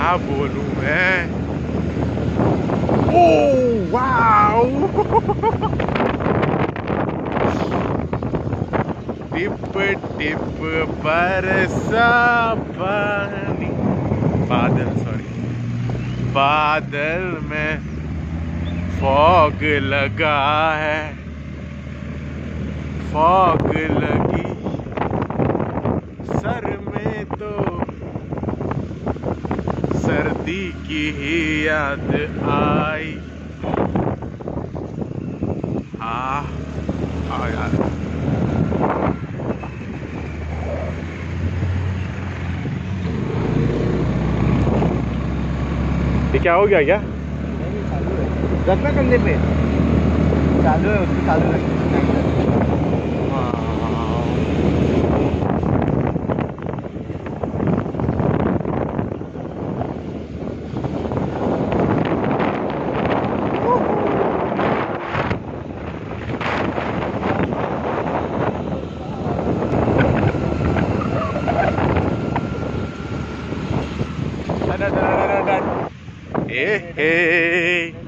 क्या बोलूं मैं। ओह वाओ टिप टिप बरसा पानी, बादल में फॉग लगा है, फॉग लगी सर में तो सर्दी की ही याद आई। यार ये क्या हो गया क्या? रखना कंधे पे, चालू है उसको चालू रखना। ए